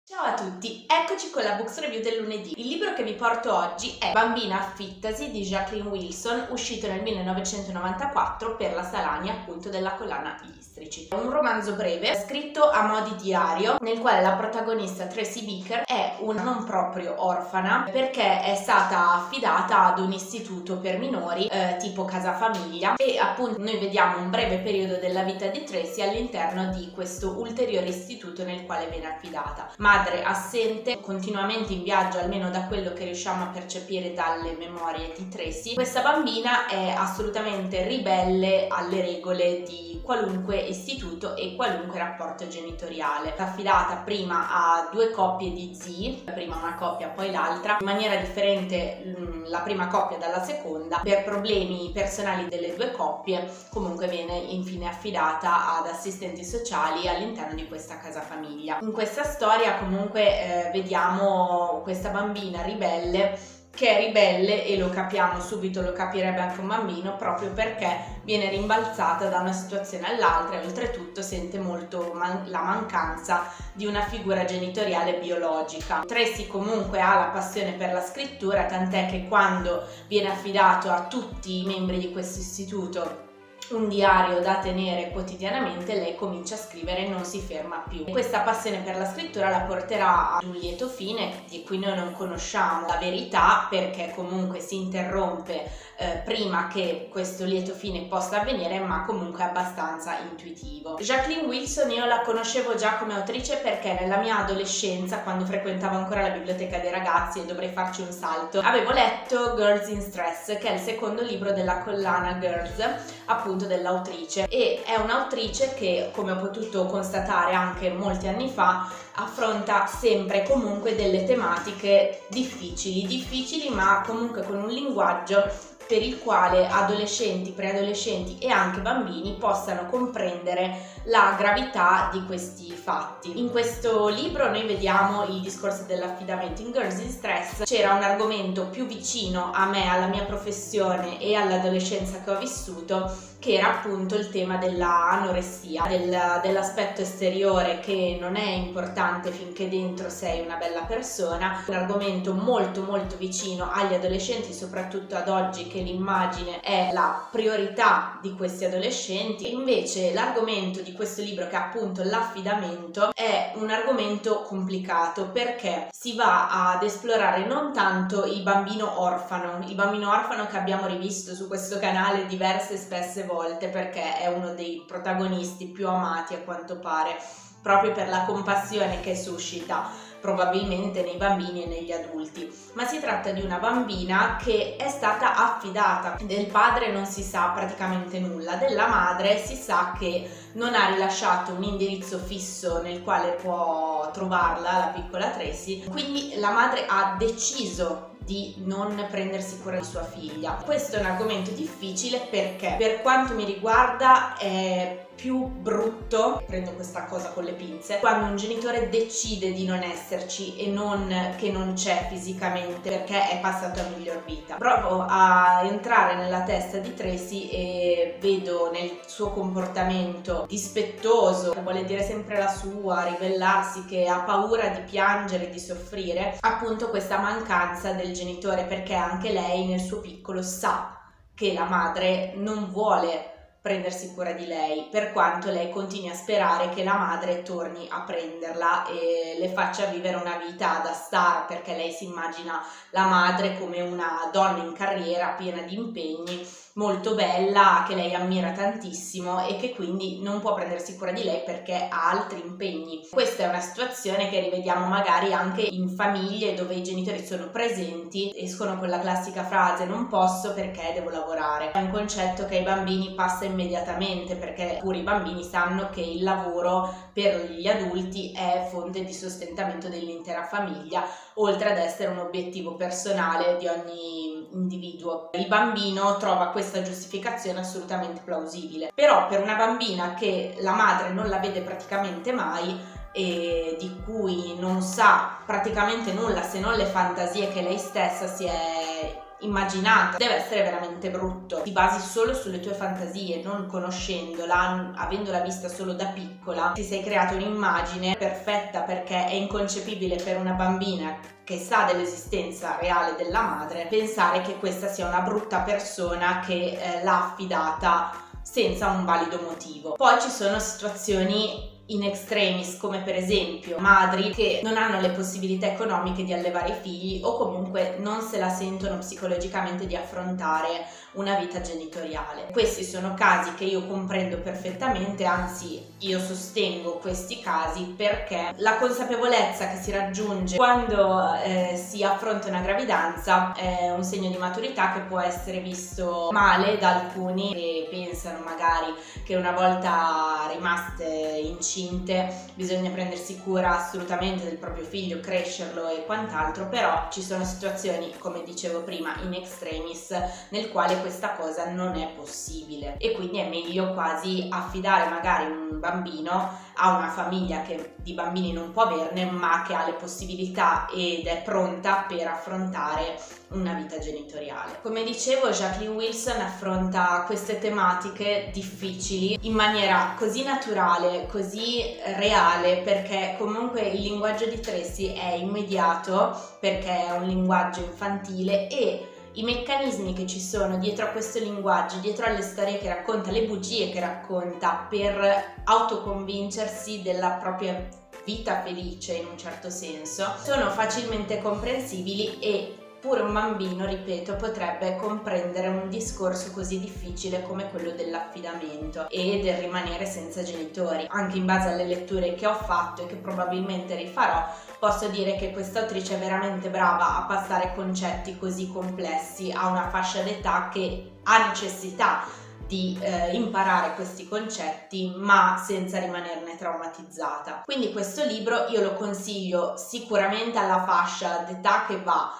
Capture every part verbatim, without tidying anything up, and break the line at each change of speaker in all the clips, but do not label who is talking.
Ciao a tutti, eccoci con la Books Review del lunedì. Il libro che vi porto oggi è Bambina affittasi di Jacqueline Wilson, uscito nel millenovecentonovantaquattro per la Salani, appunto, della collana Gli Istrici. È un romanzo breve, scritto a mo' di diario, nel quale la protagonista Tracy Beaker è una non proprio orfana perché è stata affidata ad un istituto per minori eh, tipo casa famiglia, e appunto noi vediamo un breve periodo della vita di Tracy all'interno di questo ulteriore istituto nel quale viene affidata. Ma madre assente, continuamente in viaggio, almeno da quello che riusciamo a percepire dalle memorie di Tracy. Questa bambina è assolutamente ribelle alle regole di qualunque istituto e qualunque rapporto genitoriale. È affidata prima a due coppie di zii, prima una coppia poi l'altra, in maniera differente la prima coppia dalla seconda. Per problemi personali delle due coppie comunque viene infine affidata ad assistenti sociali all'interno di questa casa famiglia. In questa storia comunque eh, vediamo questa bambina ribelle che è ribelle, e lo capiamo subito, lo capirebbe anche un bambino, proprio perché viene rimbalzata da una situazione all'altra e oltretutto sente molto man- la mancanza di una figura genitoriale biologica. Tracy comunque ha la passione per la scrittura, tant'è che quando viene affidato a tutti i membri di questo istituto un diario da tenere quotidianamente, lei comincia a scrivere e non si ferma più. Questa passione per la scrittura la porterà ad un lieto fine di cui noi non conosciamo la verità, perché comunque si interrompe eh, prima che questo lieto fine possa avvenire, ma comunque è abbastanza intuitivo. Jacqueline Wilson io la conoscevo già come autrice perché nella mia adolescenza, quando frequentavo ancora la biblioteca dei ragazzi, e dovrei farci un salto, avevo letto Girls in Stress, che è il secondo libro della collana Girls, appunto dell'autrice, e è un'autrice che, come ho potuto constatare anche molti anni fa, affronta sempre comunque delle tematiche difficili, difficili ma comunque con un linguaggio per il quale adolescenti, preadolescenti e anche bambini possano comprendere la gravità di questi fatti. In questo libro noi vediamo il discorso dell'affidamento. In Girls in Stress c'era un argomento più vicino a me, alla mia professione e all'adolescenza che ho vissuto, che era appunto il tema dell'anoressia, del, dell'aspetto esteriore che non è importante finché dentro sei una bella persona. Un argomento molto molto vicino agli adolescenti, soprattutto ad oggi che l'immagine è la priorità di questi adolescenti. Invece l'argomento di questo libro, che è appunto l'affidamento, è un argomento complicato perché si va ad esplorare non tanto il bambino orfano, il bambino orfano che abbiamo rivisto su questo canale diverse e spesse volte perché è uno dei protagonisti più amati a quanto pare, proprio per la compassione che suscita probabilmente nei bambini e negli adulti. Ma si tratta di una bambina che è stata affidata. Del padre non si sa praticamente nulla, della madre si sa che non ha rilasciato un indirizzo fisso nel quale può trovarla la piccola Tracy, quindi la madre ha deciso di non prendersi cura di sua figlia. Questo è un argomento difficile perché, per quanto mi riguarda, è più brutto, prendo questa cosa con le pinze, quando un genitore decide di non esserci e non che non c'è fisicamente perché è passato a miglior vita. Provo a entrare nella testa di Tracy e vedo nel suo comportamento dispettoso, che vuole dire sempre la sua, ribellarsi, che ha paura di piangere, di soffrire, appunto questa mancanza del genitore, perché anche lei nel suo piccolo sa che la madre non vuole prendersi cura di lei, per quanto lei continui a sperare che la madre torni a prenderla e le faccia vivere una vita da star, perché lei si immagina la madre come una donna in carriera piena di impegni, molto bella, che lei ammira tantissimo e che quindi non può prendersi cura di lei perché ha altri impegni. Questa è una situazione che rivediamo magari anche in famiglie dove i genitori sono presenti, escono con la classica frase "non posso perché devo lavorare". È un concetto che ai bambini passa immediatamente, perché pure i bambini sanno che il lavoro per gli adulti è fonte di sostentamento dell'intera famiglia, oltre ad essere un obiettivo personale di ogni individuo. Il bambino trova questa giustificazione assolutamente plausibile, però per una bambina che la madre non la vede praticamente mai e di cui non sa praticamente nulla se non le fantasie che lei stessa si è immaginata, deve essere veramente brutto. Ti basi solo sulle tue fantasie, non conoscendola, avendola vista solo da piccola, ti sei creato un'immagine perfetta, perché è inconcepibile per una bambina che sa dell'esistenza reale della madre pensare che questa sia una brutta persona che eh, l'ha affidata senza un valido motivo. Poi ci sono situazioni in extremis, come per esempio madri che non hanno le possibilità economiche di allevare i figli o comunque non se la sentono psicologicamente di affrontare una vita genitoriale. Questi sono casi che io comprendo perfettamente, anzi io sostengo questi casi, perché la consapevolezza che si raggiunge quando eh, si affronta una gravidanza è un segno di maturità che può essere visto male da alcuni che pensano magari che una volta rimaste incinte bisogna prendersi cura assolutamente del proprio figlio, crescerlo e quant'altro, però ci sono situazioni, come dicevo prima, in extremis nel quale questa cosa non è possibile, e quindi è meglio quasi affidare magari un bambino a una famiglia che di bambini non può averne, ma che ha le possibilità ed è pronta per affrontare una vita genitoriale. Come dicevo, Jacqueline Wilson affronta queste tematiche difficili in maniera così naturale, così reale, perché comunque il linguaggio di Tracy è immediato, perché è un linguaggio infantile, e i meccanismi che ci sono dietro a questo linguaggio, dietro alle storie che racconta, le bugie che racconta per autoconvincersi della propria vita felice in un certo senso, sono facilmente comprensibili, e pure un bambino, ripeto, potrebbe comprendere un discorso così difficile come quello dell'affidamento e del rimanere senza genitori. Anche in base alle letture che ho fatto e che probabilmente rifarò, posso dire che questa autrice è veramente brava a passare concetti così complessi a una fascia d'età che ha necessità di eh, imparare questi concetti, ma senza rimanerne traumatizzata. Quindi questo libro io lo consiglio sicuramente alla fascia d'età che va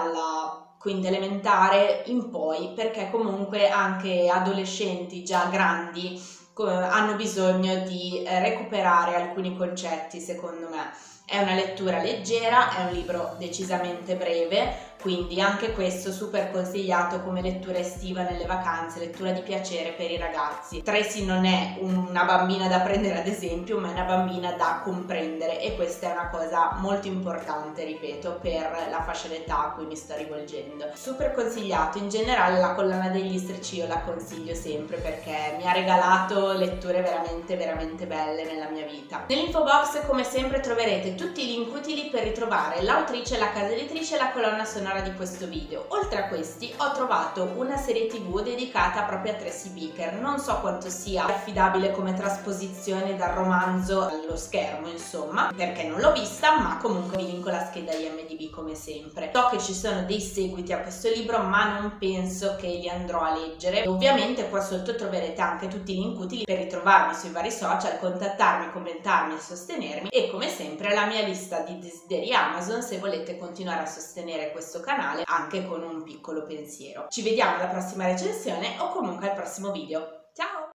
dalla quinta elementare in poi, perché comunque anche adolescenti già grandi hanno bisogno di recuperare alcuni concetti, secondo me. È una lettura leggera, è un libro decisamente breve, quindi anche questo super consigliato come lettura estiva nelle vacanze, lettura di piacere per i ragazzi. Tracy non è una bambina da prendere ad esempio, ma è una bambina da comprendere, e questa è una cosa molto importante, ripeto, per la fascia d'età a cui mi sto rivolgendo. Super consigliato. In generale la collana degli istrici io la consiglio sempre, perché mi ha regalato letture veramente veramente belle nella mia vita. Nell'info box come sempre troverete tutti i link utili per ritrovare l'autrice, la casa editrice e la colonna sonora di questo video. Oltre a questi ho trovato una serie tv dedicata proprio a Tracy Beaker. Non so quanto sia affidabile come trasposizione dal romanzo allo schermo, insomma, perché non l'ho vista, ma comunque vi linko la scheda I M D B come sempre. So che ci sono dei seguiti a questo libro, ma non penso che li andrò a leggere. E ovviamente qua sotto troverete anche tutti i link utili per ritrovarmi sui vari social, contattarmi, commentarmi e sostenermi, e come sempre la mia lista di desideri Amazon se volete continuare a sostenere questo canale anche con un piccolo pensiero. Ci vediamo alla prossima recensione o comunque al prossimo video.